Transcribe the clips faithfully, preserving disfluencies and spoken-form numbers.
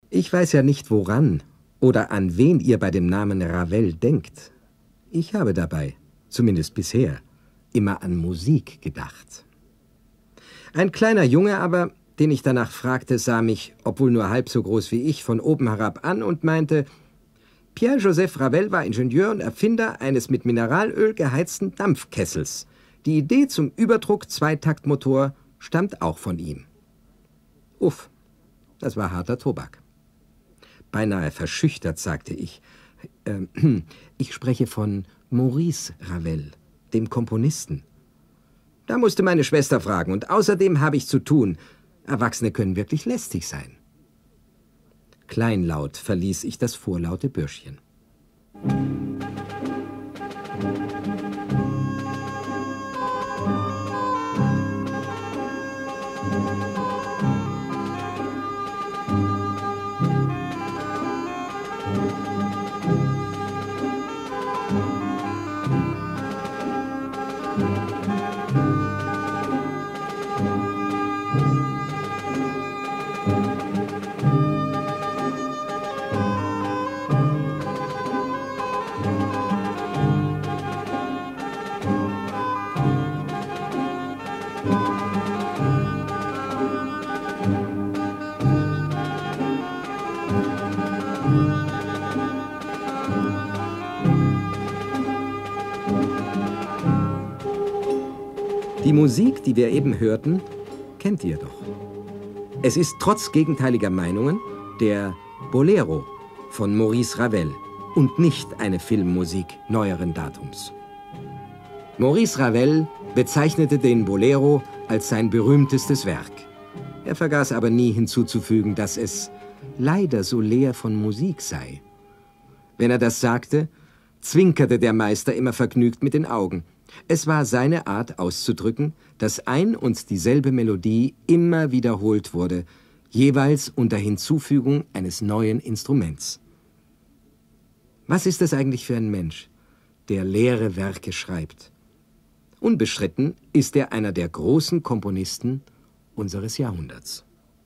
Ich weiß ja nicht, woran oder an wen ihr bei dem Namen Ravel denkt. Ich habe dabei, zumindest bisher, immer an Musik gedacht. Ein kleiner Junge aber, den ich danach fragte, sah mich, obwohl nur halb so groß wie ich, von oben herab an und meinte, Pierre-Joseph Ravel war Ingenieur und Erfinder eines mit Mineralöl geheizten Dampfkessels. Die Idee zum Überdruck-Zweitaktmotor stammt auch von ihm. Uff, das war harter Tobak. Beinahe verschüchtert sagte ich, äh, ich spreche von Maurice Ravel, dem Komponisten. Da musste meine Schwester fragen, und außerdem habe ich zu tun. Erwachsene können wirklich lästig sein. Kleinlaut verließ ich das vorlaute Bürschchen. Die Musik, die wir eben hörten, kennt ihr doch. Es ist trotz gegenteiliger Meinungen der Bolero von Maurice Ravel und nicht eine Filmmusik neueren Datums. Maurice Ravel bezeichnete den Bolero als sein berühmtestes Werk. Er vergaß aber nie hinzuzufügen, dass es leider so leer von Musik sei. Wenn er das sagte, zwinkerte der Meister immer vergnügt mit den Augen. Es war seine Art auszudrücken, dass ein und dieselbe Melodie immer wiederholt wurde, jeweils unter Hinzufügung eines neuen Instruments. Was ist das eigentlich für ein Mensch, der leere Werke schreibt? Unbestritten ist er einer der großen Komponisten unseres Jahrhunderts.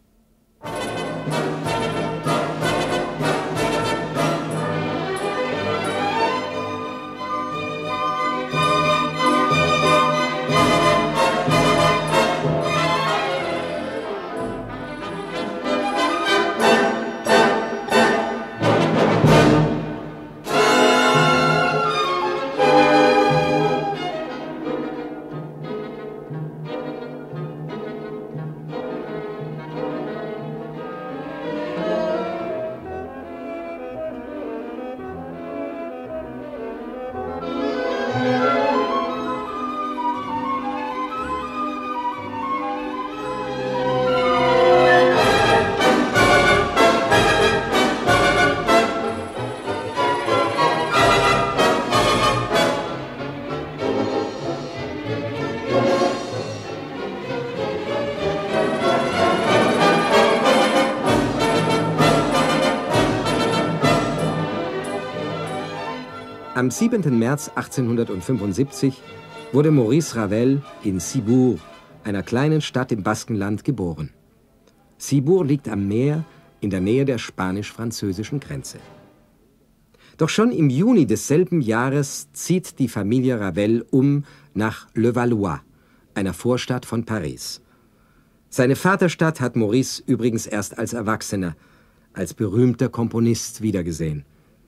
Am siebenten März achtzehnhundertfünfundsiebzig wurde Maurice Ravel in Ciboure, einer kleinen Stadt im Baskenland, geboren. Ciboure liegt am Meer in der Nähe der spanisch-französischen Grenze. Doch schon im Juni desselben Jahres zieht die Familie Ravel um nach Levallois, einer Vorstadt von Paris. Seine Vaterstadt hat Maurice übrigens erst als Erwachsener, als berühmter Komponist wiedergesehen.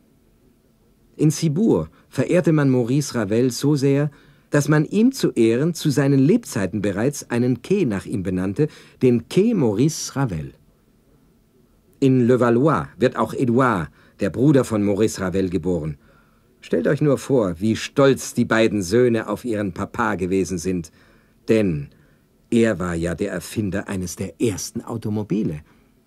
In Ciboure verehrte man Maurice Ravel so sehr, dass man ihm zu Ehren zu seinen Lebzeiten bereits einen Quai nach ihm benannte, den Quai Maurice Ravel. In Levallois wird auch Edouard, der Bruder von Maurice Ravel, geboren. Stellt euch nur vor, wie stolz die beiden Söhne auf ihren Papa gewesen sind, denn er war ja der Erfinder eines der ersten Automobile.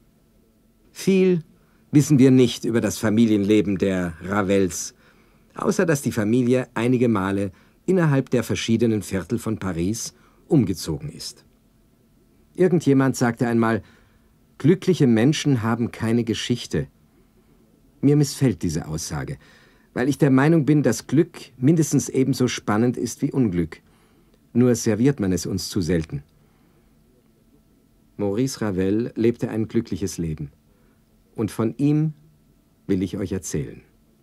Viel wissen wir nicht über das Familienleben der Ravels, außer dass die Familie einige Male innerhalb der verschiedenen Viertel von Paris umgezogen ist. Irgendjemand sagte einmal, glückliche Menschen haben keine Geschichte. Mir missfällt diese Aussage, weil ich der Meinung bin, dass Glück mindestens ebenso spannend ist wie Unglück. Nur serviert man es uns zu selten. Maurice Ravel lebte ein glückliches Leben. und von ihm will ich euch erzählen.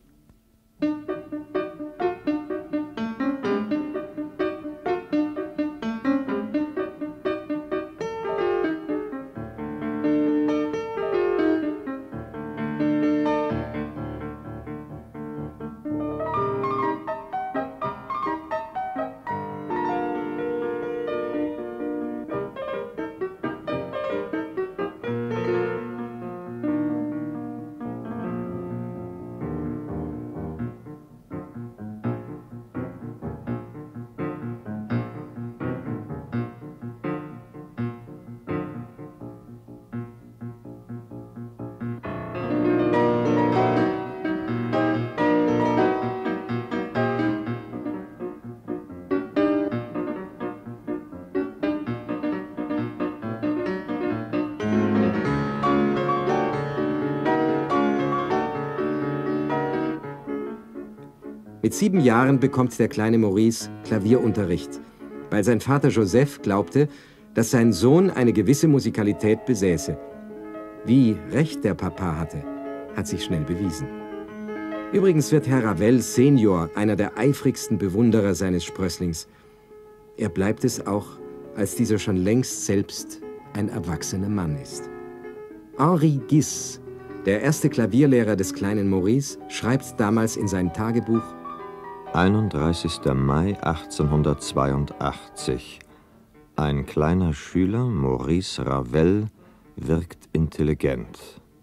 Mit sieben Jahren bekommt der kleine Maurice Klavierunterricht, weil sein Vater Joseph glaubte, dass sein Sohn eine gewisse Musikalität besäße. Wie recht der Papa hatte, hat sich schnell bewiesen. Übrigens wird Herr Ravel Senior einer der eifrigsten Bewunderer seines Sprösslings. Er bleibt es auch, als dieser schon längst selbst ein erwachsener Mann ist. Henri Gis, der erste Klavierlehrer des kleinen Maurice, schreibt damals in sein Tagebuch: einunddreißigster Mai achtzehnhundertzweiundachtzig. Ein kleiner Schüler, Maurice Ravel, wirkt intelligent.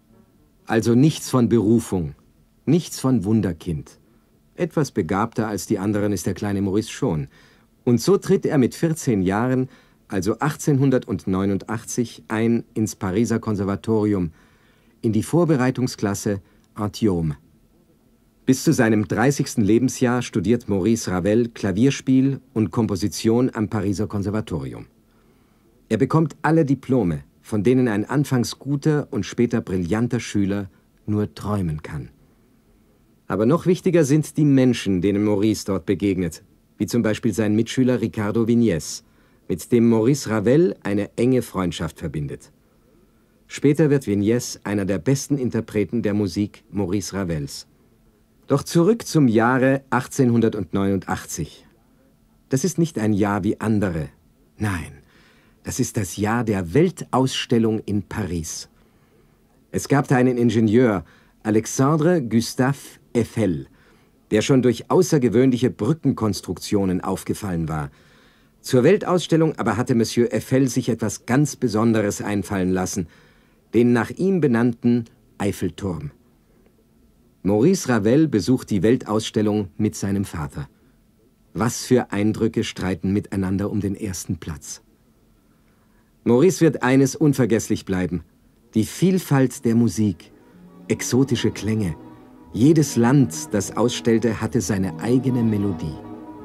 Also nichts von Berufung, nichts von Wunderkind. Etwas begabter als die anderen ist der kleine Maurice schon. Und so tritt er mit vierzehn Jahren, also achtzehnhundertneunundachtzig, ein ins Pariser Konservatorium, in die Vorbereitungsklasse Antiome. Bis zu seinem dreißigsten Lebensjahr studiert Maurice Ravel Klavierspiel und Komposition am Pariser Konservatorium. Er bekommt alle Diplome, von denen ein anfangs guter und später brillanter Schüler nur träumen kann. Aber noch wichtiger sind die Menschen, denen Maurice dort begegnet, wie zum Beispiel sein Mitschüler Ricardo Vignès, mit dem Maurice Ravel eine enge Freundschaft verbindet. Später wird Vignès einer der besten Interpreten der Musik Maurice Ravels. Doch zurück zum Jahre achtzehnhundertneunundachtzig. Das ist nicht ein Jahr wie andere. Nein, das ist das Jahr der Weltausstellung in Paris. Es gab da einen Ingenieur, Alexandre Gustave Eiffel, der schon durch außergewöhnliche Brückenkonstruktionen aufgefallen war. Zur Weltausstellung aber hatte Monsieur Eiffel sich etwas ganz Besonderes einfallen lassen, den nach ihm benannten Eiffelturm. Maurice Ravel besucht die Weltausstellung mit seinem Vater. Was für Eindrücke streiten miteinander um den ersten Platz. Maurice wird eines unvergesslich bleiben: die Vielfalt der Musik, exotische Klänge. Jedes Land, das ausstellte, hatte seine eigene Melodie.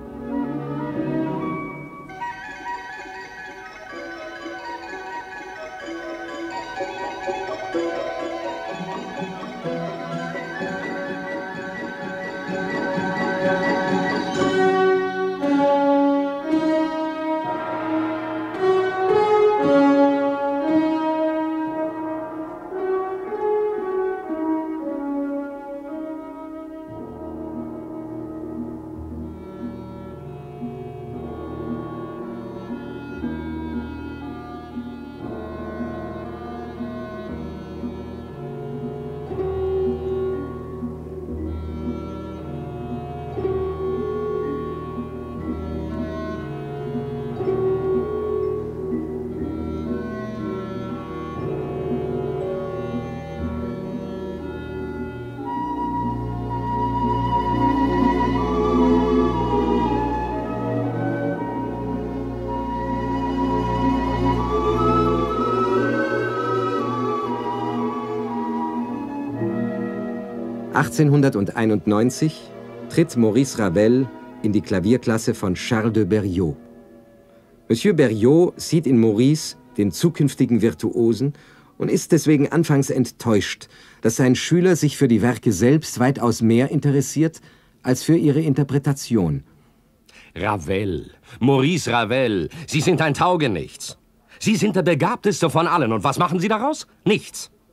achtzehnhunderteinundneunzig tritt Maurice Ravel in die Klavierklasse von Charles de Berriot. Monsieur Berriot sieht in Maurice den zukünftigen Virtuosen und ist deswegen anfangs enttäuscht, dass sein Schüler sich für die Werke selbst weitaus mehr interessiert als für ihre Interpretation. Ravel, Maurice Ravel, Sie sind ein Taugenichts. Sie sind der Begabteste von allen. Und was machen Sie daraus? Nichts.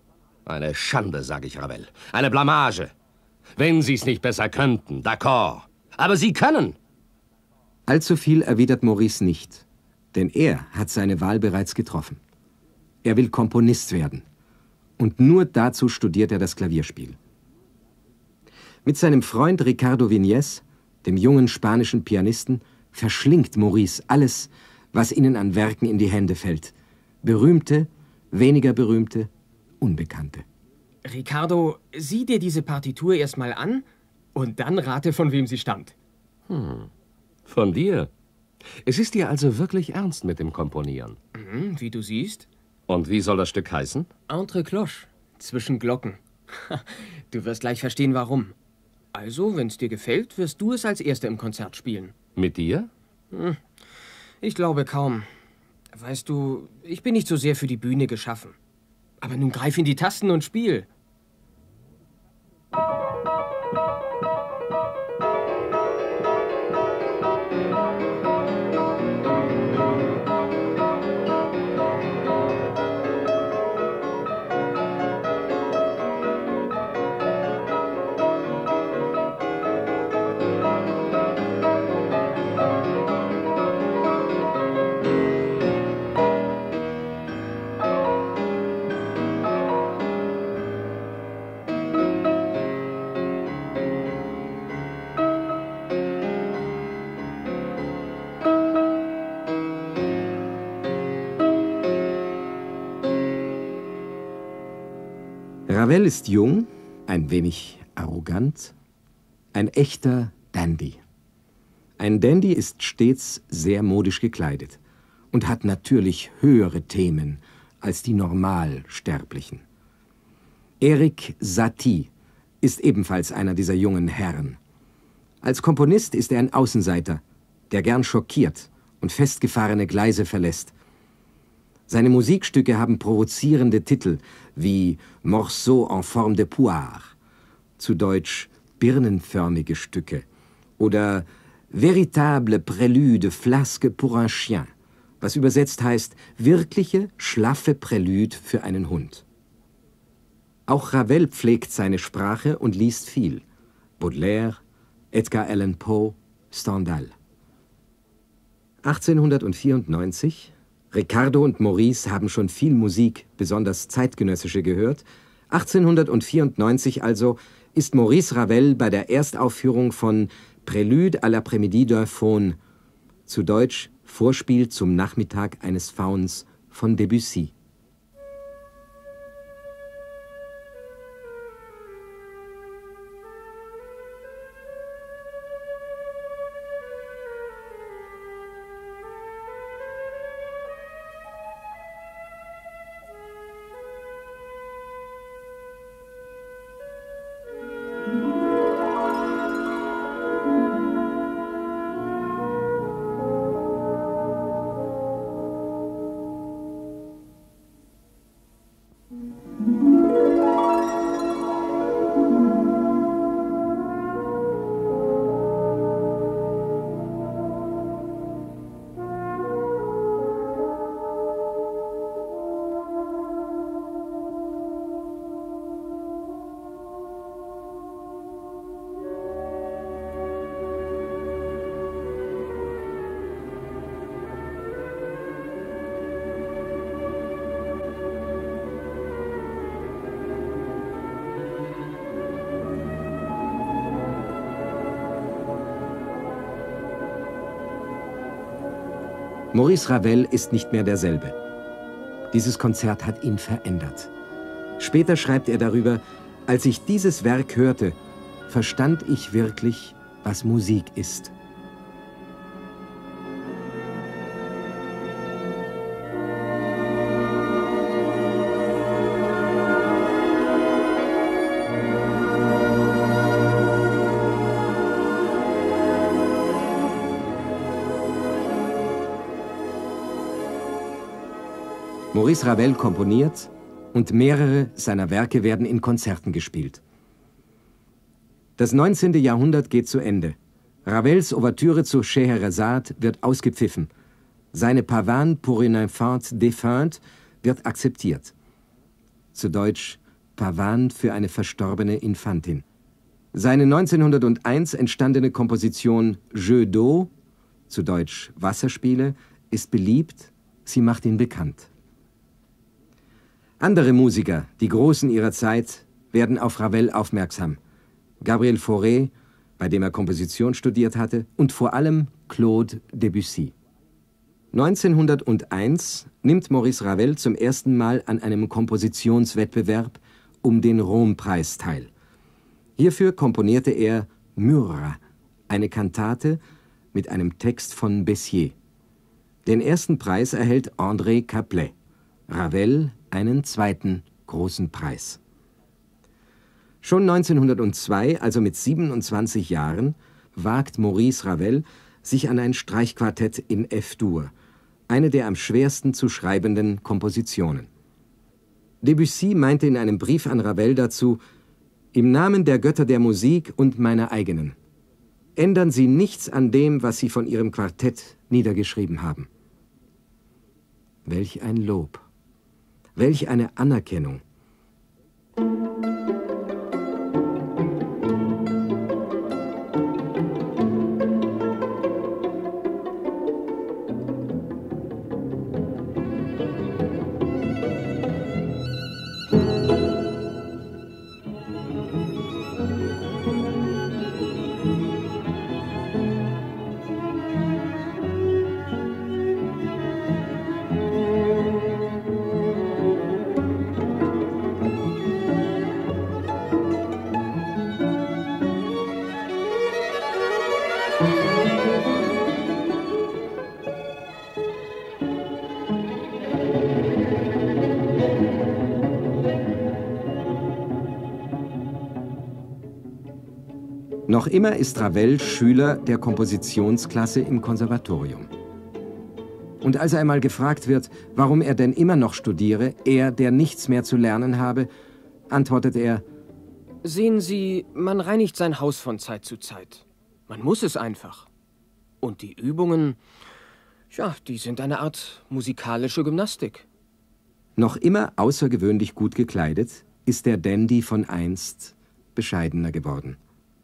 Eine Schande, sage ich, Ravel. Eine Blamage. Wenn Sie es nicht besser könnten, d'accord. Aber Sie können. Allzu viel erwidert Maurice nicht, denn er hat seine Wahl bereits getroffen. Er will Komponist werden. Und nur dazu studiert er das Klavierspiel. Mit seinem Freund Ricardo Viñes, dem jungen spanischen Pianisten, verschlingt Maurice alles, was ihnen an Werken in die Hände fällt. Berühmte, weniger berühmte, Unbekannte. Ricardo, sieh dir diese Partitur erstmal an und dann rate, von wem sie stammt. Hm. Von dir? Es ist dir also wirklich ernst mit dem Komponieren? Mhm, wie du siehst. Und wie soll das Stück heißen? Entre cloches, zwischen Glocken. Du wirst gleich verstehen, warum. Also, wenn es dir gefällt, wirst du es als Erster im Konzert spielen. Mit dir? Hm. Ich glaube kaum. Weißt du, ich bin nicht so sehr für die Bühne geschaffen. Aber nun greif in die Tasten und spiel. Ravel ist jung, ein wenig arrogant, ein echter Dandy. Ein Dandy ist stets sehr modisch gekleidet und hat natürlich höhere Themen als die Normalsterblichen. Erik Satie ist ebenfalls einer dieser jungen Herren. Als Komponist ist er ein Außenseiter, der gern schockiert und festgefahrene Gleise verlässt. Seine Musikstücke haben provozierende Titel wie Morceaux en forme de poire, zu Deutsch birnenförmige Stücke, oder Véritable Prélude flasque pour un chien, was übersetzt heißt wirkliche, schlaffe Prälude für einen Hund. Auch Ravel pflegt seine Sprache und liest viel. Baudelaire, Edgar Allan Poe, Stendhal. achtzehnhundertvierundneunzig, Ricardo und Maurice haben schon viel Musik, besonders zeitgenössische, gehört. achtzehnhundertvierundneunzig also ist Maurice Ravel bei der Erstaufführung von Prélude à l'après-midi d'un faune, zu Deutsch Vorspiel zum Nachmittag eines Fauns von Debussy. Maurice Ravel ist nicht mehr derselbe. Dieses Konzert hat ihn verändert. Später schreibt er darüber: Als ich dieses Werk hörte, verstand ich wirklich, was Musik ist. Maurice Ravel komponiert und mehrere seiner Werke werden in Konzerten gespielt. Das neunzehnte Jahrhundert geht zu Ende. Ravels Ouvertüre zu Scheherazade wird ausgepfiffen. Seine Pavane pour une infante défunte wird akzeptiert. Zu Deutsch Pavane für eine verstorbene Infantin. Seine neunzehnhunderteins entstandene Komposition Jeux d'eau, zu Deutsch Wasserspiele, ist beliebt, sie macht ihn bekannt. Andere Musiker, die Großen ihrer Zeit, werden auf Ravel aufmerksam. Gabriel Fauré, bei dem er Komposition studiert hatte, und vor allem Claude Debussy. neunzehnhunderteins nimmt Maurice Ravel zum ersten Mal an einem Kompositionswettbewerb um den Rome-Preis teil. Hierfür komponierte er Murat, eine Kantate mit einem Text von Bessier. Den ersten Preis erhält André Caplet, Ravel einen zweiten großen Preis. Schon neunzehnhundertzwei, also mit siebenundzwanzig Jahren, wagt Maurice Ravel sich an ein Streichquartett in F-Dur, eine der am schwersten zu schreibenden Kompositionen. Debussy meinte in einem Brief an Ravel dazu: Im Namen der Götter der Musik und meiner eigenen, ändern Sie nichts an dem, was Sie von Ihrem Quartett niedergeschrieben haben. Welch ein Lob, welch eine Anerkennung. Noch immer ist Ravel Schüler der Kompositionsklasse im Konservatorium. Und als er einmal gefragt wird, warum er denn immer noch studiere, er, der nichts mehr zu lernen habe, antwortet er: Sehen Sie, man reinigt sein Haus von Zeit zu Zeit. Man muss es einfach. Und die Übungen, ja, die sind eine Art musikalische Gymnastik. Noch immer außergewöhnlich gut gekleidet, ist der Dandy von einst bescheidener geworden.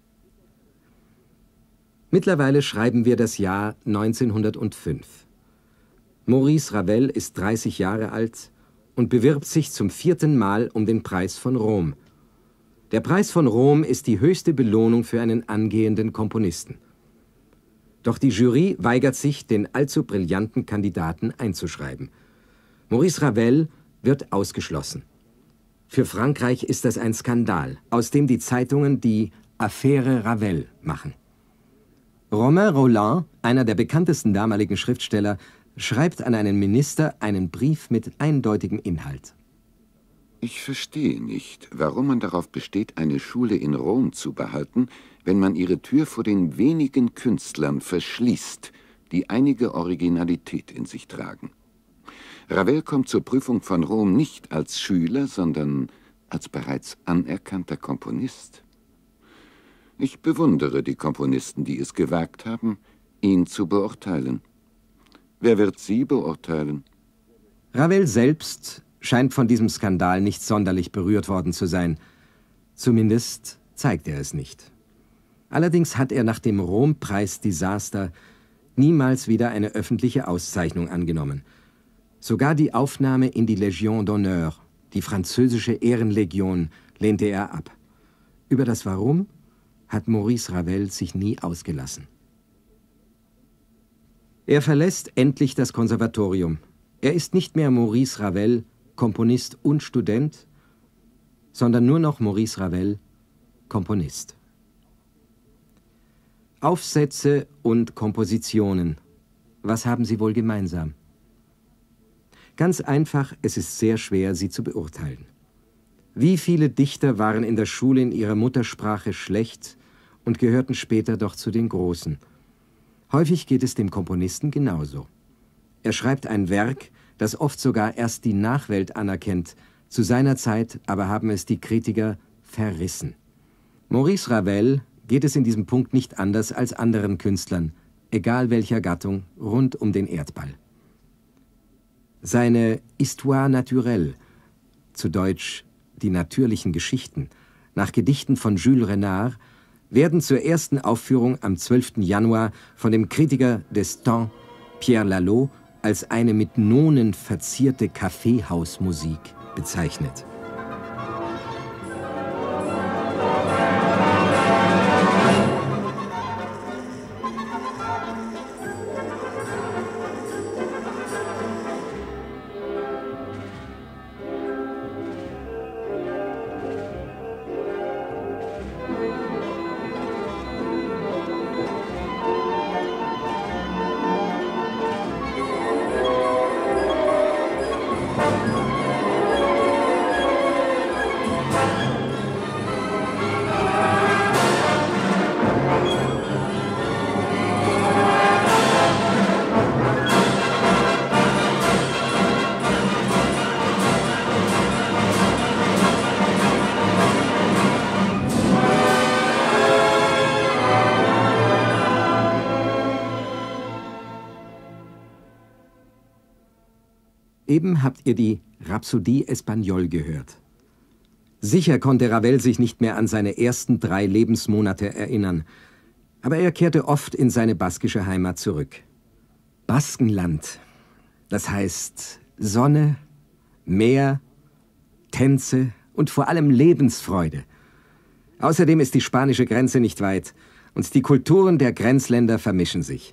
Mittlerweile schreiben wir das Jahr neunzehnhundertfünf. Maurice Ravel ist dreißig Jahre alt und bewirbt sich zum vierten Mal um den Preis von Rom. Der Preis von Rom ist die höchste Belohnung für einen angehenden Komponisten. Doch die Jury weigert sich, den allzu brillanten Kandidaten einzuschreiben. Maurice Ravel wird ausgeschlossen. Für Frankreich ist das ein Skandal, aus dem die Zeitungen die Affäre Ravel machen. Romain Rolland, einer der bekanntesten damaligen Schriftsteller, schreibt an einen Minister einen Brief mit eindeutigem Inhalt. Ich verstehe nicht, warum man darauf besteht, eine Schule in Rom zu behalten, wenn man ihre Tür vor den wenigen Künstlern verschließt, die einige Originalität in sich tragen. Ravel kommt zur Prüfung von Rom nicht als Schüler, sondern als bereits anerkannter Komponist. Ich bewundere die Komponisten, die es gewagt haben, ihn zu beurteilen. Wer wird Sie beurteilen? Ravel selbst scheint von diesem Skandal nicht sonderlich berührt worden zu sein. Zumindest zeigt er es nicht. Allerdings hat er nach dem Rom-Preis-Desaster niemals wieder eine öffentliche Auszeichnung angenommen. Sogar die Aufnahme in die Légion d'honneur, die französische Ehrenlegion, lehnte er ab. Über das Warum hat Maurice Ravel sich nie ausgelassen. Er verlässt endlich das Konservatorium. Er ist nicht mehr Maurice Ravel, Komponist und Student, sondern nur noch Maurice Ravel, Komponist. Aufsätze und Kompositionen. Was haben sie wohl gemeinsam? Ganz einfach, es ist sehr schwer, sie zu beurteilen. Wie viele Dichter waren in der Schule in ihrer Muttersprache schlecht und gehörten später doch zu den Großen. Häufig geht es dem Komponisten genauso. Er schreibt ein Werk, das oft sogar erst die Nachwelt anerkennt, zu seiner Zeit aber haben es die Kritiker verrissen. Maurice Ravel geht es in diesem Punkt nicht anders als anderen Künstlern, egal welcher Gattung, rund um den Erdball. Seine Histoire naturelle, zu Deutsch Die natürlichen Geschichten, nach Gedichten von Jules Renard, werden zur ersten Aufführung am zwölften Januar von dem Kritiker des Temps, Pierre Lalot, als eine mit Nonen verzierte Kaffeehausmusik bezeichnet. Eben habt ihr die Rhapsodie Espagnole gehört. Sicher konnte Ravel sich nicht mehr an seine ersten drei Lebensmonate erinnern, aber er kehrte oft in seine baskische Heimat zurück. Baskenland, das heißt Sonne, Meer, Tänze und vor allem Lebensfreude. Außerdem ist die spanische Grenze nicht weit und die Kulturen der Grenzländer vermischen sich.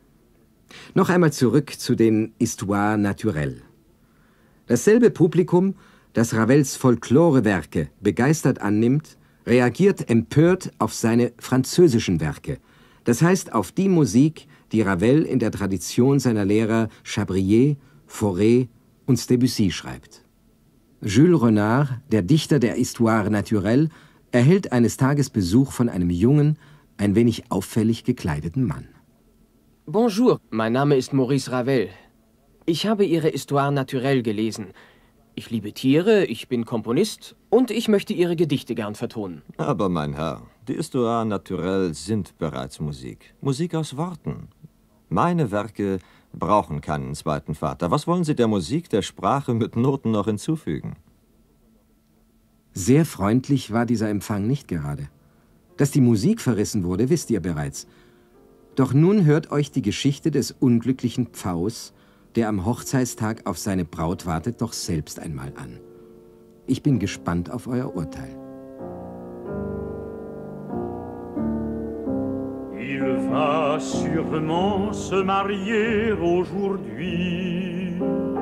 Noch einmal zurück zu den Histoires naturelles. Dasselbe Publikum, das Ravels Folklorewerke begeistert annimmt, reagiert empört auf seine französischen Werke, das heißt auf die Musik, die Ravel in der Tradition seiner Lehrer Chabrier, Fauré und Debussy schreibt. Jules Renard, der Dichter der Histoires naturelles, erhält eines Tages Besuch von einem jungen, ein wenig auffällig gekleideten Mann. Bonjour, mein Name ist Maurice Ravel. Ich habe Ihre Histoire naturelle gelesen. Ich liebe Tiere, ich bin Komponist und ich möchte Ihre Gedichte gern vertonen. Aber mein Herr, die Histoire naturelle sind bereits Musik. Musik aus Worten. Meine Werke brauchen keinen zweiten Vater. Was wollen Sie der Musik, der Sprache mit Noten noch hinzufügen? Sehr freundlich war dieser Empfang nicht gerade. Dass die Musik verrissen wurde, wisst ihr bereits. Doch nun hört euch die Geschichte des unglücklichen Pfaus, der am Hochzeitstag auf seine Braut wartet, doch selbst einmal an. Ich bin gespannt auf euer Urteil. Il va sûrement se marier aujourd'hui.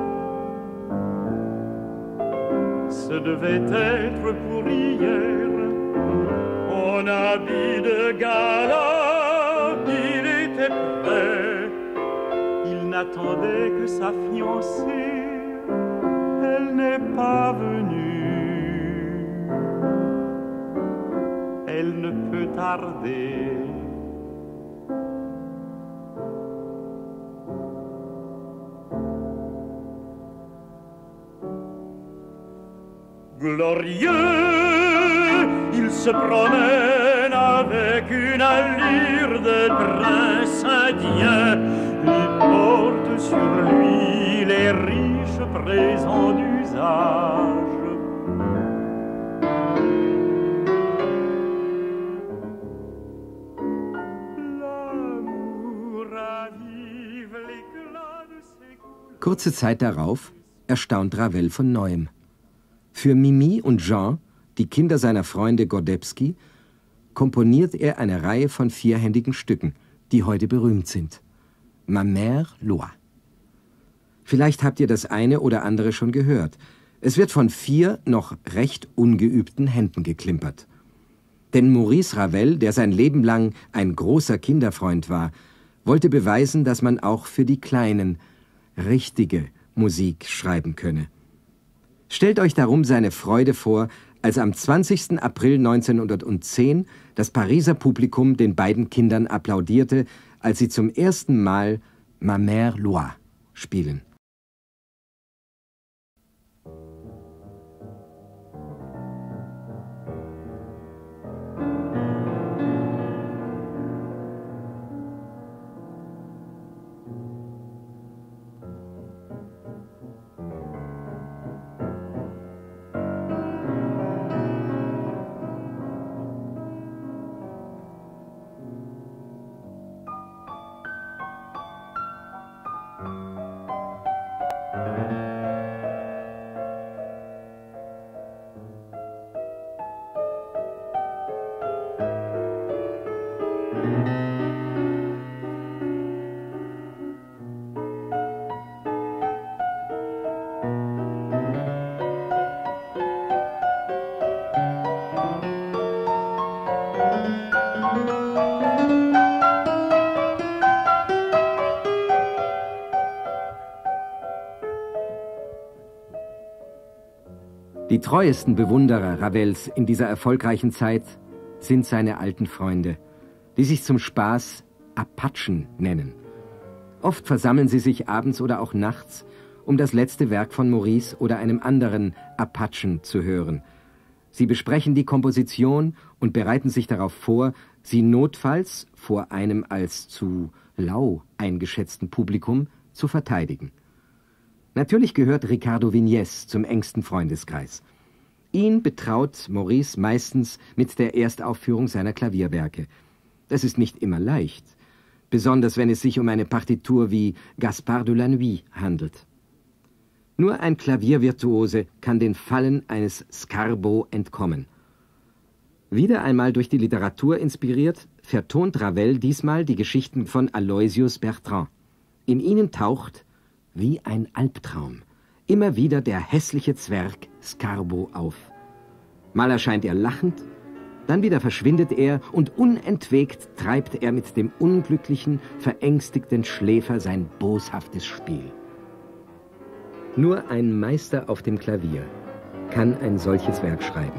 Ce devait être pour hier. En habit de gala, il était prêt. Il n'attendait que sa fiancée, elle n'est pas venue, elle ne peut tarder. Glorieux, il se promène avec une allure de prince indien. Il porte sur lui les riches présents d'usage. L'amour ravive l'éclat de ses couleurs. Kurze Zeit darauf erstaunt Ravel von Neuem. Für Mimi und Jean, die Kinder seiner Freunde Godebski, komponiert er eine Reihe von vierhändigen Stücken, die heute berühmt sind. Ma mère Loi. Vielleicht habt ihr das eine oder andere schon gehört. Es wird von vier noch recht ungeübten Händen geklimpert. Denn Maurice Ravel, der sein Leben lang ein großer Kinderfreund war, wollte beweisen, dass man auch für die Kleinen richtige Musik schreiben könne. Stellt euch darum seine Freude vor, als am zwanzigsten April neunzehnhundertzehn das Pariser Publikum den beiden Kindern applaudierte, als sie zum ersten Mal Ma mère Loi spielen. treuesten Bewunderer Ravels in dieser erfolgreichen Zeit sind seine alten Freunde, die sich zum Spaß Apachen nennen. Oft versammeln sie sich abends oder auch nachts, um das letzte Werk von Maurice oder einem anderen Apachen zu hören. Sie besprechen die Komposition und bereiten sich darauf vor, sie notfalls vor einem als zu lau eingeschätzten Publikum zu verteidigen. Natürlich gehört Ricardo Viñes zum engsten Freundeskreis. Ihn betraut Maurice meistens mit der Erstaufführung seiner Klavierwerke. Das ist nicht immer leicht, besonders wenn es sich um eine Partitur wie Gaspard de la Nuit handelt. Nur ein Klaviervirtuose kann den Fallen eines Scarbo entkommen. Wieder einmal durch die Literatur inspiriert, vertont Ravel diesmal die Geschichten von Aloysius Bertrand. In ihnen taucht, wie ein Albtraum, immer wieder der hässliche Zwerg Scarbo auf. Mal erscheint er lachend, dann wieder verschwindet er und unentwegt treibt er mit dem unglücklichen, verängstigten Schläfer sein boshaftes Spiel. Nur ein Meister auf dem Klavier kann ein solches Werk schreiben.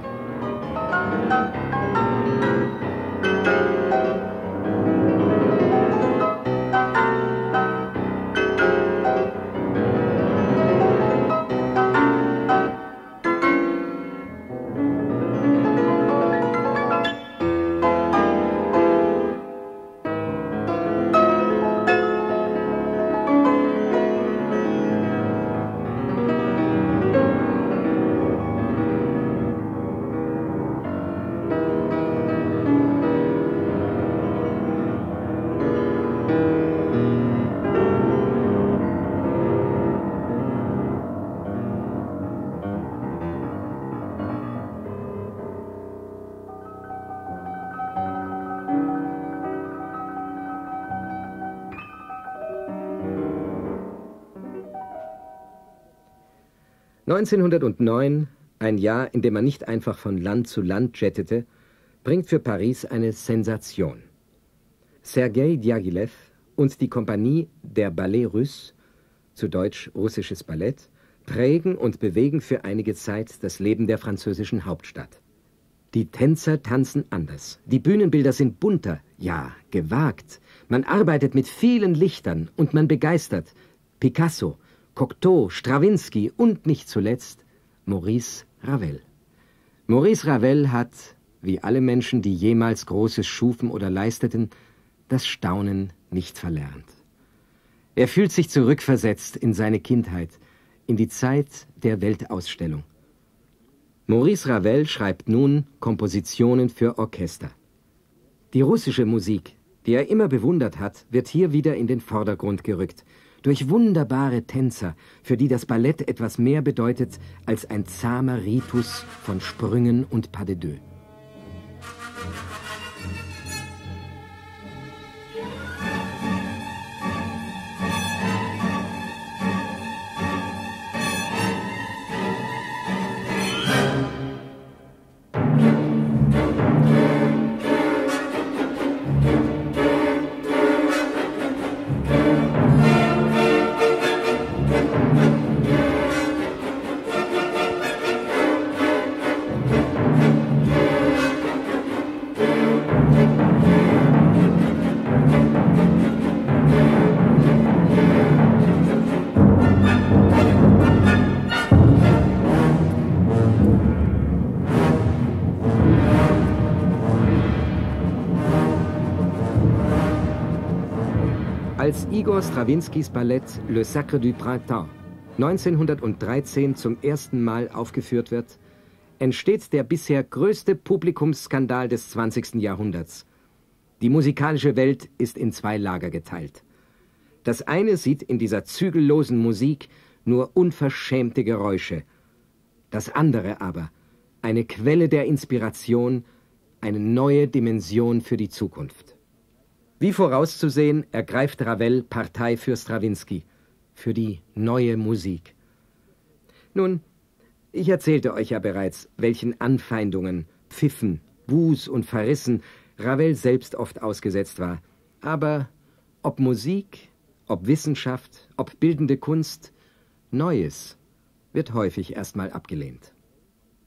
neunzehnhundertneun, ein Jahr, in dem man nicht einfach von Land zu Land jettete, bringt für Paris eine Sensation. Sergei Diaghilev und die Kompanie der Ballet Russe, zu Deutsch russisches Ballett, prägen und bewegen für einige Zeit das Leben der französischen Hauptstadt. Die Tänzer tanzen anders, die Bühnenbilder sind bunter, ja, gewagt. Man arbeitet mit vielen Lichtern und man begeistert Picasso, Cocteau, Strawinsky und nicht zuletzt Maurice Ravel. Maurice Ravel hat, wie alle Menschen, die jemals Großes schufen oder leisteten, das Staunen nicht verlernt. Er fühlt sich zurückversetzt in seine Kindheit, in die Zeit der Weltausstellung. Maurice Ravel schreibt nun Kompositionen für Orchester. Die russische Musik, die er immer bewundert hat, wird hier wieder in den Vordergrund gerückt, durch wunderbare Tänzer, für die das Ballett etwas mehr bedeutet als ein zahmer Ritus von Sprüngen und Pas de deux. Als Igor Strawinskys Ballett Le Sacre du Printemps neunzehnhundertdreizehn zum ersten Mal aufgeführt wird, entsteht der bisher größte Publikumsskandal des zwanzigsten Jahrhunderts. Die musikalische Welt ist in zwei Lager geteilt. Das eine sieht in dieser zügellosen Musik nur unverschämte Geräusche. Das andere aber eine Quelle der Inspiration, eine neue Dimension für die Zukunft. Wie vorauszusehen, ergreift Ravel Partei für Strawinsky, für die neue Musik. Nun, ich erzählte euch ja bereits, welchen Anfeindungen, Pfiffen, Buß und Verrissen Ravel selbst oft ausgesetzt war. Aber ob Musik, ob Wissenschaft, ob bildende Kunst, Neues wird häufig erstmal abgelehnt.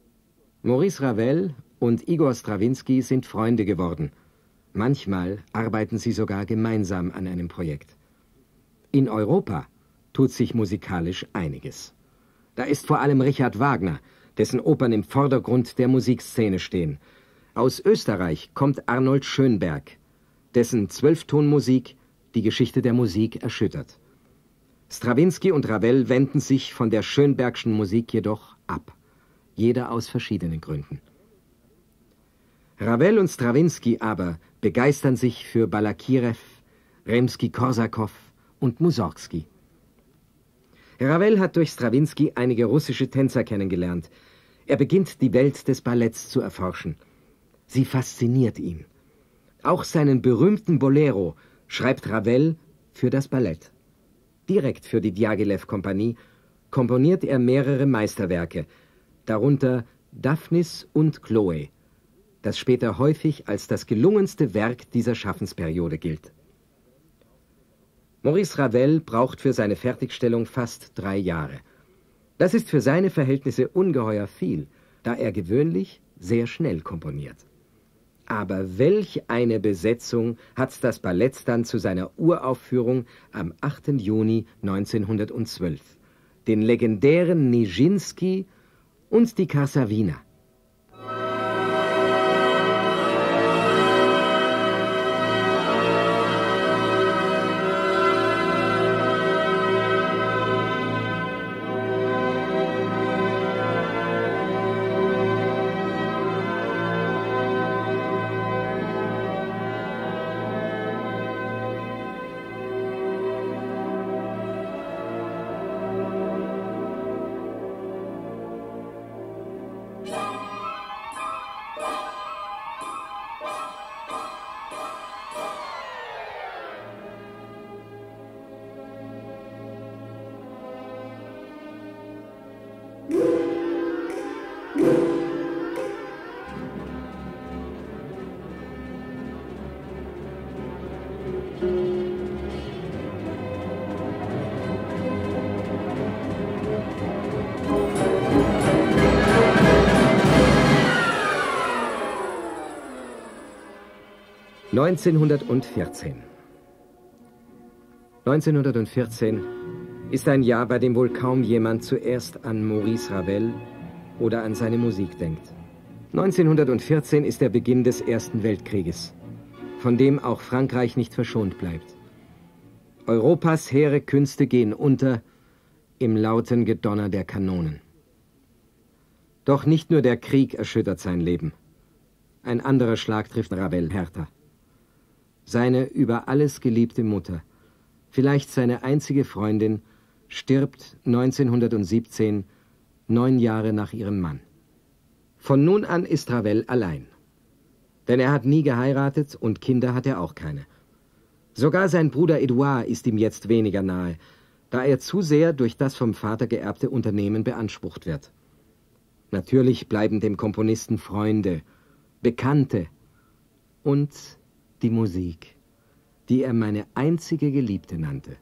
Maurice Ravel und Igor Strawinski sind Freunde geworden. Manchmal arbeiten sie sogar gemeinsam an einem Projekt. In Europa tut sich musikalisch einiges. Da ist vor allem Richard Wagner, dessen Opern im Vordergrund der Musikszene stehen. Aus Österreich kommt Arnold Schönberg, dessen Zwölftonmusik die Geschichte der Musik erschüttert. Strawinski und Ravel wenden sich von der Schönbergschen Musik jedoch ab, jeder aus verschiedenen Gründen. Ravel und Strawinski aber begeistern sich für Balakirew, Rimski-Korsakow und Mussorgsky. Ravel hat durch Strawinski einige russische Tänzer kennengelernt. Er beginnt, die Welt des Balletts zu erforschen. Sie fasziniert ihn. Auch seinen berühmten Bolero schreibt Ravel für das Ballett. Direkt für die Djagilev-Kompanie komponiert er mehrere Meisterwerke, darunter Daphnis und Chloe, das später häufig als das gelungenste Werk dieser Schaffensperiode gilt. Maurice Ravel braucht für seine Fertigstellung fast drei Jahre. Das ist für seine Verhältnisse ungeheuer viel, da er gewöhnlich sehr schnell komponiert. Aber welch eine Besetzung hat das Ballett dann zu seiner Uraufführung am achten Juni neunzehnhundertzwölf. Den legendären Nijinsky und die Karsavina. neunzehnhundertvierzehn. neunzehnhundertvierzehn ist ein Jahr, bei dem wohl kaum jemand zuerst an Maurice Ravel oder an seine Musik denkt. neunzehnhundertvierzehn ist der Beginn des Ersten Weltkrieges, von dem auch Frankreich nicht verschont bleibt. Europas hehre Künste gehen unter im lauten Gedonner der Kanonen. Doch nicht nur der Krieg erschüttert sein Leben. Ein anderer Schlag trifft Ravel härter. Seine über alles geliebte Mutter, vielleicht seine einzige Freundin, stirbt neunzehnhundertsiebzehn, neun Jahre nach ihrem Mann. Von nun an ist Ravel allein. Denn er hat nie geheiratet und Kinder hat er auch keine. Sogar sein Bruder Edouard ist ihm jetzt weniger nahe, da er zu sehr durch das vom Vater geerbte Unternehmen beansprucht wird. Natürlich bleiben dem Komponisten Freunde, Bekannte und die Musik, die er meine einzige Geliebte nannte.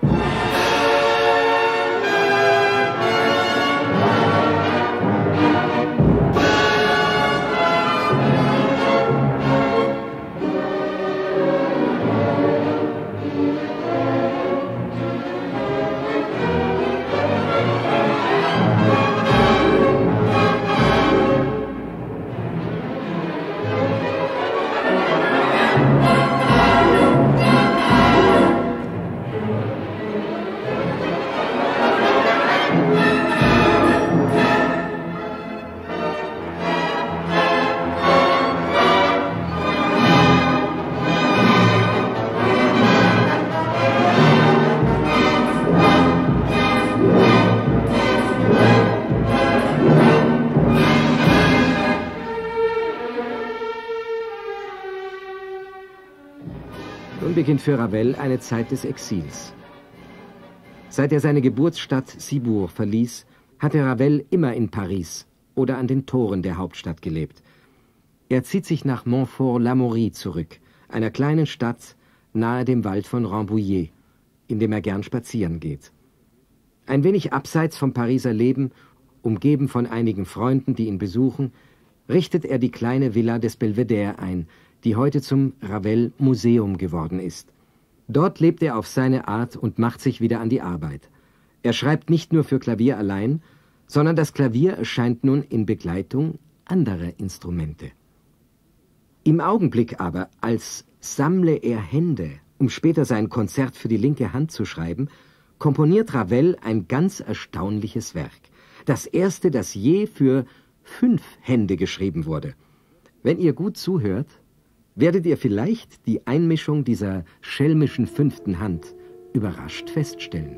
Beginnt für Ravel eine Zeit des Exils. Seit er seine Geburtsstadt Cibourg verließ, hatte Ravel immer in Paris oder an den Toren der Hauptstadt gelebt. Er zieht sich nach Montfort-l'Amaury zurück, einer kleinen Stadt nahe dem Wald von Rambouillet, in dem er gern spazieren geht. Ein wenig abseits vom Pariser Leben, umgeben von einigen Freunden, die ihn besuchen, richtet er die kleine Villa des Belvedere ein, die heute zum Ravel-Museum geworden ist. Dort lebt er auf seine Art und macht sich wieder an die Arbeit. Er schreibt nicht nur für Klavier allein, sondern das Klavier erscheint nun in Begleitung anderer Instrumente. Im Augenblick aber, als sammle er Hände, um später sein Konzert für die linke Hand zu schreiben, komponiert Ravel ein ganz erstaunliches Werk. Das erste, das je für fünf Hände geschrieben wurde. Wenn ihr gut zuhört, werdet ihr vielleicht die Einmischung dieser schelmischen fünften Hand überrascht feststellen.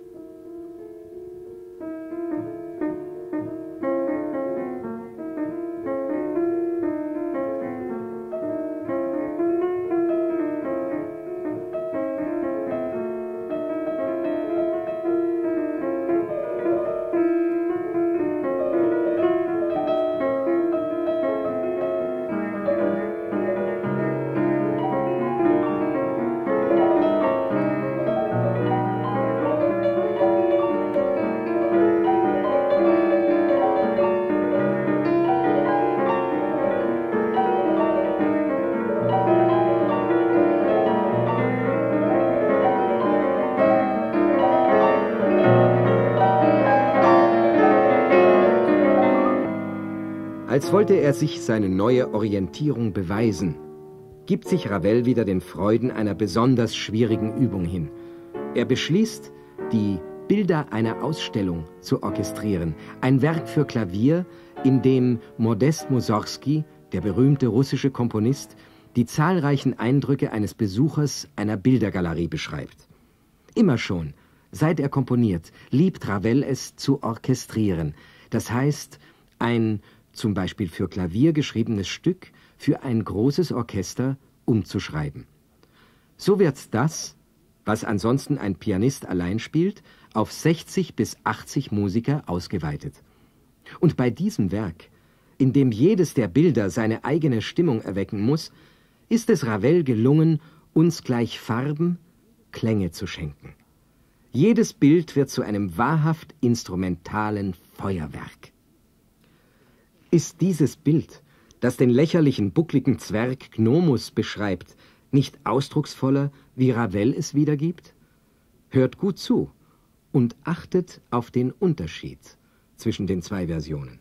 Als wollte er sich seine neue Orientierung beweisen, gibt sich Ravel wieder den Freuden einer besonders schwierigen Übung hin. Er beschließt, die Bilder einer Ausstellung zu orchestrieren, ein Werk für Klavier, in dem Modest Mussorgsky, der berühmte russische Komponist, die zahlreichen Eindrücke eines Besuchers einer Bildergalerie beschreibt. Immer schon, seit er komponiert, liebt Ravel es zu orchestrieren, das heißt, ein zum Beispiel für Klavier geschriebenes Stück für ein großes Orchester umzuschreiben. So wird das, was ansonsten ein Pianist allein spielt, auf sechzig bis achtzig Musiker ausgeweitet. Und bei diesem Werk, in dem jedes der Bilder seine eigene Stimmung erwecken muss, ist es Ravel gelungen, uns gleich Farben, Klänge zu schenken. Jedes Bild wird zu einem wahrhaft instrumentalen Feuerwerk. Ist dieses Bild, das den lächerlichen, buckligen Zwerg Gnomus beschreibt, nicht ausdrucksvoller, wie Ravel es wiedergibt? Hört gut zu und achtet auf den Unterschied zwischen den zwei Versionen.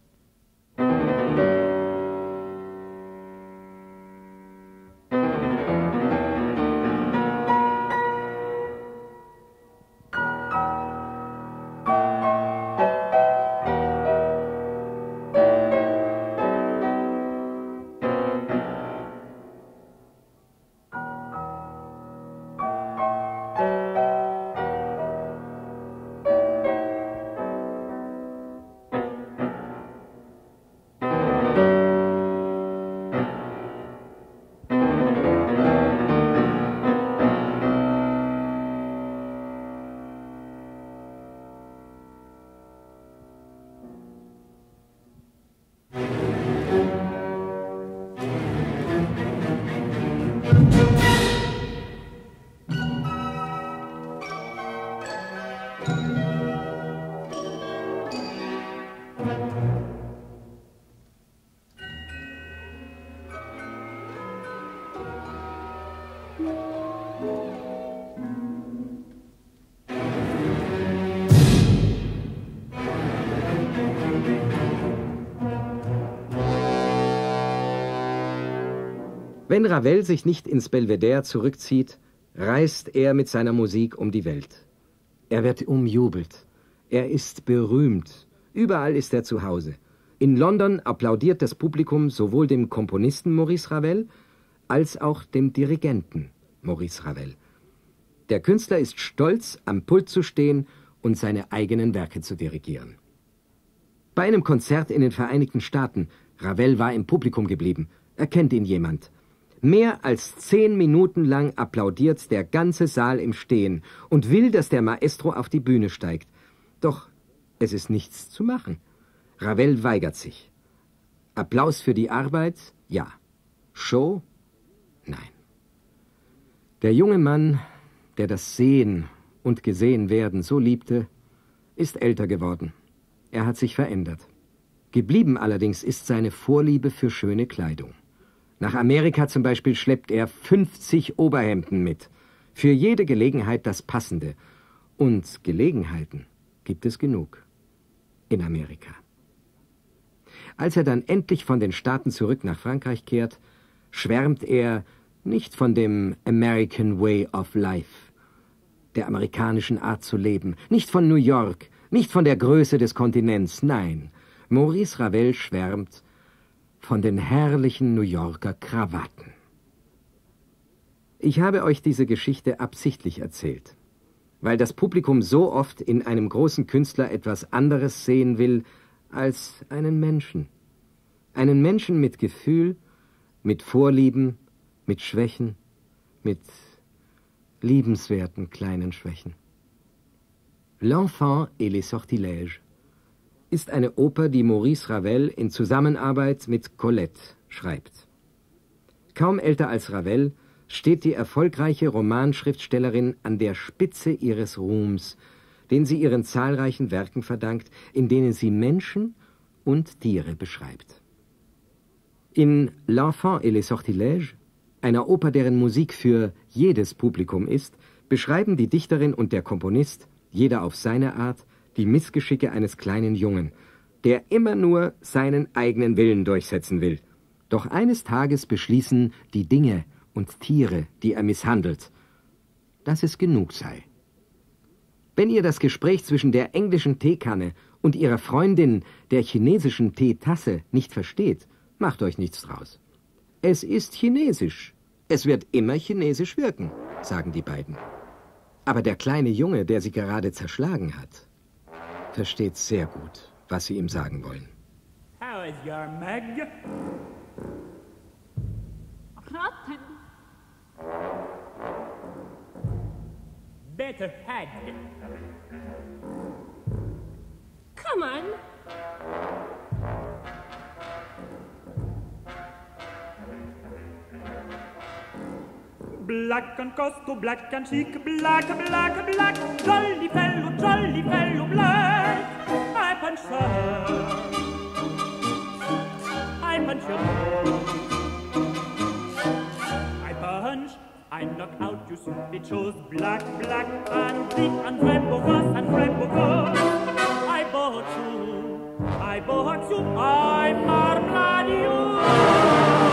Wenn Ravel sich nicht ins Belvedere zurückzieht, reist er mit seiner Musik um die Welt. Er wird umjubelt. Er ist berühmt. Überall ist er zu Hause. In London applaudiert das Publikum sowohl dem Komponisten Maurice Ravel als auch dem Dirigenten Maurice Ravel. Der Künstler ist stolz, am Pult zu stehen und seine eigenen Werke zu dirigieren. Bei einem Konzert in den Vereinigten Staaten, Ravel war im Publikum geblieben, erkennt ihn jemand. Mehr als zehn Minuten lang applaudiert der ganze Saal im Stehen und will, dass der Maestro auf die Bühne steigt. Doch es ist nichts zu machen. Ravel weigert sich. Applaus für die Arbeit? Ja. Show? Nein. Der junge Mann, der das Sehen und Gesehen werden so liebte, ist älter geworden. Er hat sich verändert. Geblieben allerdings ist seine Vorliebe für schöne Kleidung. Nach Amerika zum Beispiel schleppt er fünfzig Oberhemden mit. Für jede Gelegenheit das Passende. Und Gelegenheiten gibt es genug in Amerika. Als er dann endlich von den Staaten zurück nach Frankreich kehrt, schwärmt er nicht von dem American Way of Life, der amerikanischen Art zu leben, nicht von New York, nicht von der Größe des Kontinents, nein, Maurice Ravel schwärmt von den herrlichen New Yorker Krawatten. Ich habe euch diese Geschichte absichtlich erzählt, weil das Publikum so oft in einem großen Künstler etwas anderes sehen will als einen Menschen. Einen Menschen mit Gefühl, mit Vorlieben, mit Schwächen, mit liebenswerten kleinen Schwächen. L'Enfant et les Sortilèges ist eine Oper, die Maurice Ravel in Zusammenarbeit mit Colette schreibt. Kaum älter als Ravel steht die erfolgreiche Romanschriftstellerin an der Spitze ihres Ruhms, den sie ihren zahlreichen Werken verdankt, in denen sie Menschen und Tiere beschreibt. In L'Enfant et les Sortilèges, einer Oper, deren Musik für jedes Publikum ist, beschreiben die Dichterin und der Komponist, jeder auf seine Art, die Missgeschicke eines kleinen Jungen, der immer nur seinen eigenen Willen durchsetzen will. Doch eines Tages beschließen die Dinge und Tiere, die er misshandelt, dass es genug sei. Wenn ihr das Gespräch zwischen der englischen Teekanne und ihrer Freundin, der chinesischen Teetasse, nicht versteht, macht euch nichts draus. Es ist chinesisch. Es wird immer chinesisch wirken, sagen die beiden. Aber der kleine Junge, der sie gerade zerschlagen hat, versteht sehr gut, was sie ihm sagen wollen. How is your Meg? Rotten. Better head. Come on. Black and costo, black and chic, black, black, black, jolly fellow, jolly fellow, black. I punch her. I punch her. I punch, I knock out, you simply chose black, black, and deep, and Rembogos, and Rembogos. I bought you, I bought you, I marbled you.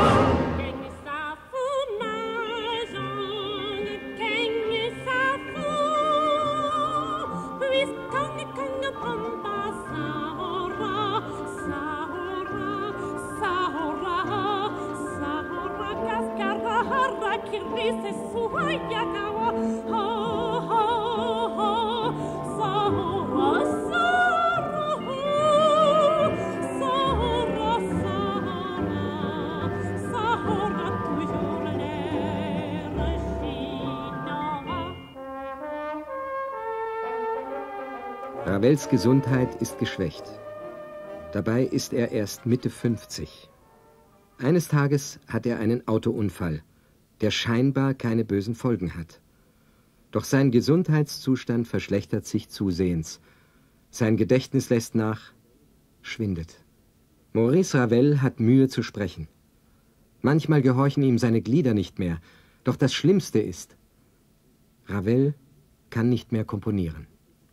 Ravels Gesundheit ist geschwächt. Dabei ist er erst Mitte fünfzig. Eines Tages hat er einen Autounfall, der scheinbar keine bösen Folgen hat. Doch sein Gesundheitszustand verschlechtert sich zusehends. Sein Gedächtnis lässt nach, schwindet. Maurice Ravel hat Mühe zu sprechen. Manchmal gehorchen ihm seine Glieder nicht mehr. Doch das Schlimmste ist, Ravel kann nicht mehr komponieren.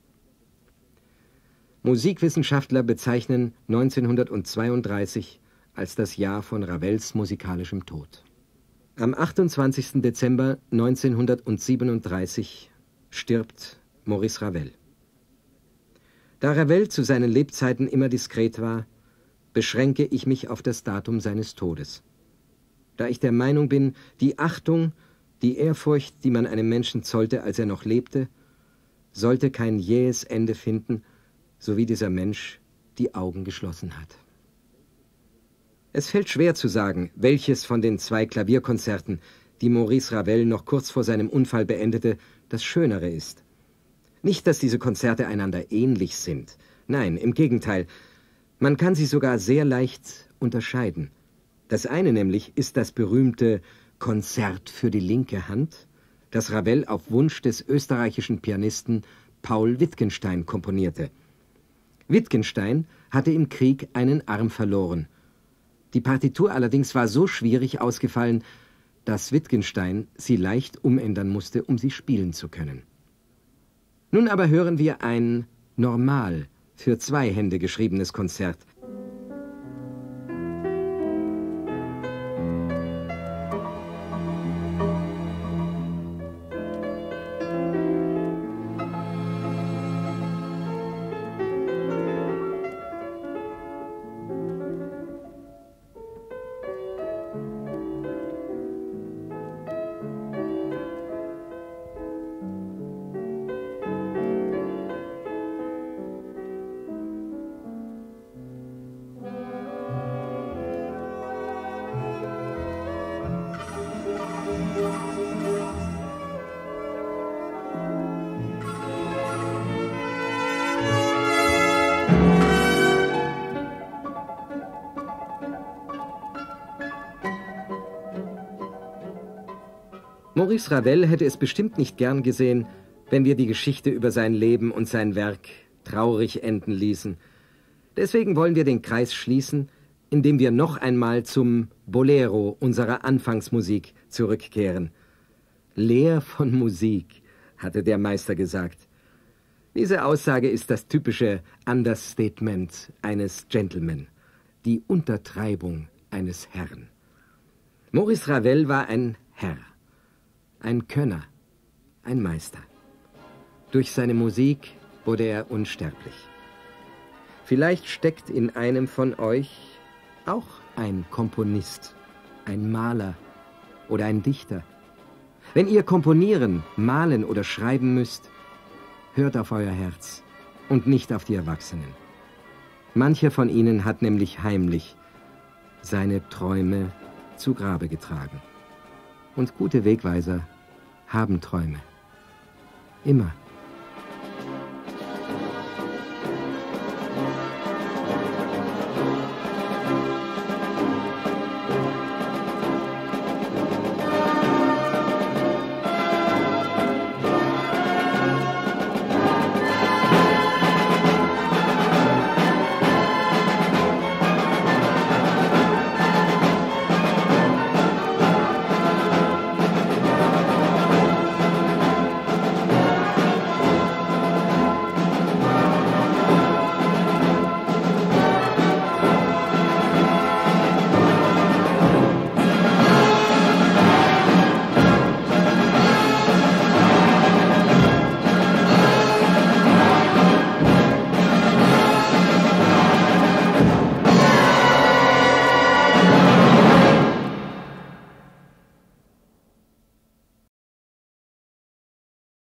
Musikwissenschaftler bezeichnen neunzehnhundertzweiunddreißig als das Jahr von Ravels musikalischem Tod. Am achtundzwanzigsten Dezember neunzehnhundertsiebenunddreißig stirbt Maurice Ravel. Da Ravel zu seinen Lebzeiten immer diskret war, beschränke ich mich auf das Datum seines Todes. Da ich der Meinung bin, die Achtung, die Ehrfurcht, die man einem Menschen zollte, als er noch lebte, sollte kein jähes Ende finden, so wie dieser Mensch die Augen geschlossen hat. Es fällt schwer zu sagen, welches von den zwei Klavierkonzerten, die Maurice Ravel noch kurz vor seinem Unfall beendete, das Schönere ist. Nicht, dass diese Konzerte einander ähnlich sind. Nein, im Gegenteil. Man kann sie sogar sehr leicht unterscheiden. Das eine nämlich ist das berühmte Konzert für die linke Hand, das Ravel auf Wunsch des österreichischen Pianisten Paul Wittgenstein komponierte. Wittgenstein hatte im Krieg einen Arm verloren. Die Partitur allerdings war so schwierig ausgefallen, dass Wittgenstein sie leicht umändern musste, um sie spielen zu können. Nun aber hören wir ein normal für zwei Hände geschriebenes Konzert. Maurice Ravel hätte es bestimmt nicht gern gesehen, wenn wir die Geschichte über sein Leben und sein Werk traurig enden ließen. Deswegen wollen wir den Kreis schließen, indem wir noch einmal zum Bolero unserer Anfangsmusik zurückkehren. Leer von Musik, hatte der Meister gesagt. Diese Aussage ist das typische Understatement eines Gentleman, die Untertreibung eines Herrn. Maurice Ravel war ein Herr, ein Könner, ein Meister. Durch seine Musik wurde er unsterblich. Vielleicht steckt in einem von euch auch ein Komponist, ein Maler oder ein Dichter. Wenn ihr komponieren, malen oder schreiben müsst, hört auf euer Herz und nicht auf die Erwachsenen. Mancher von ihnen hat nämlich heimlich seine Träume zu Grabe getragen. Und gute Wegweiser haben Träume. Immer.